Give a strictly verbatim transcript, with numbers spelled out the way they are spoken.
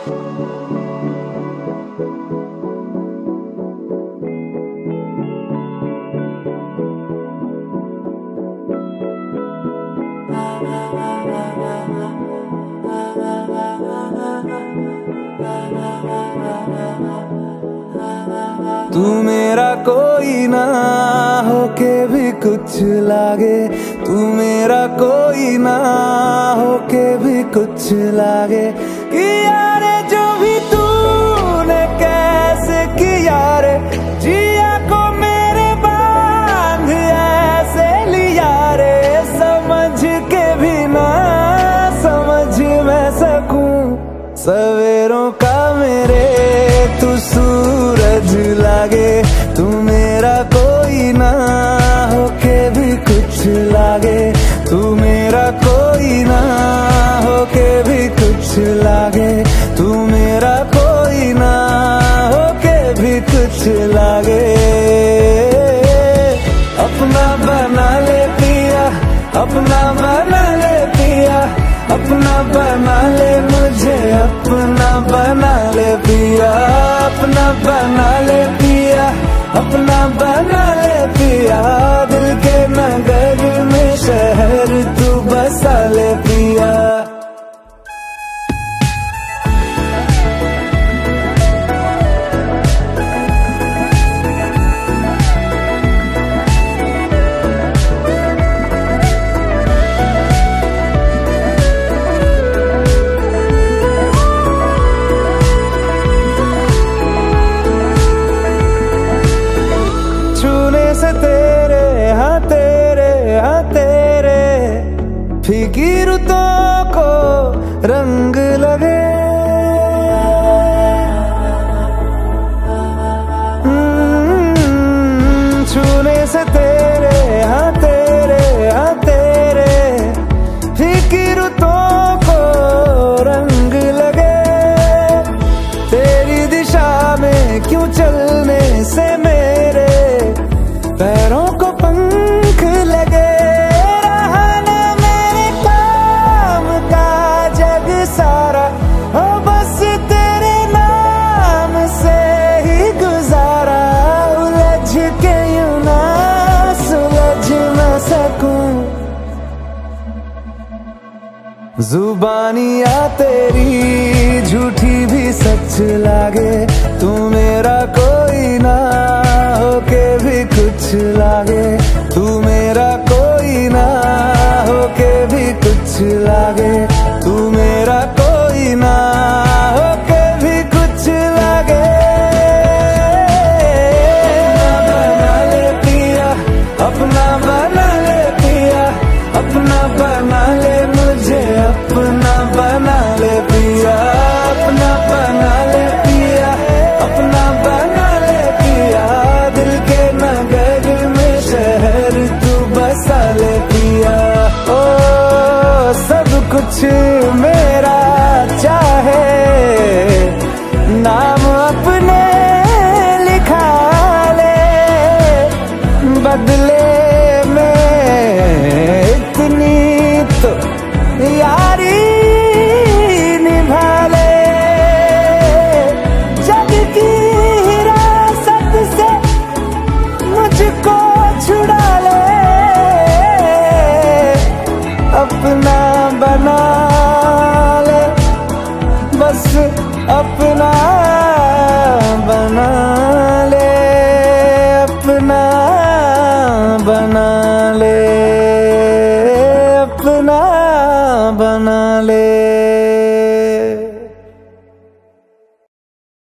तू मेरा कोई ना होके भी कुछ लागे, तू मेरा कोई ना होके भी कुछ लागे। किया रे जो भी तूने कैसे किया रे, जिया को मेरे बांध ऐसे लिया रे। समझ के भी ना समझ मैं सकूं सवेरों का मेरे तू सूरज लागे। तू मेरा कोई ना होके भी कुछ लागे, तू मेरा कोई ना होके भी कुछ लागे, तू मेरा कोई ना होके भी कुछ लागे। अपना बना ले पिया, अपना बना ले पिया, अपना बना ले मुझे, अपना बना ले पिया, अपना बना ले पिया, अपना बना ले पिया। दिल के नगर में शहर तू बसा ले पिया। से तेरे हाँ तेरे हाँ तेरे फीकी रुतों को रंग लगे। छूने से तेरे हाँ तेरे हाँ तेरे फीकी रुतों को रंग लगे। तेरी दिशा में क्यों चलने से मेरे पैरों को पंख लगे। रहा ना मेरे काम का जग सारा, हो बस तेरे नाम से ही गुजारा। उलझ के यूं ना सुलझ न सकूं, जुबानियाँ तेरी झूठी भी सच लागे। तू मेरा कोई ना होके भी कुछ लागे, तू मेरा कोई ना होके भी कुछ लागे, तू मेरा कोई ना होके भी कुछ लागे। अपना बना ले पिया, अपना बना ले पिया, अपना बना ले मुझे, अपना बना ले पिया, अपना बना ले पिया, अपना बना ले पिया। दिल के नगर में शहर तू बसा ले पिया। ओ सब कुछ मेरा चाहे, नाम अपने लिखा ले, बदले में इतनी तो यारी निभा ले। जग की हिरासत से मुझको छुड़ा ले, अपना बना ले, बस अपना बना ले, अपना बना ले, अपना बना ले।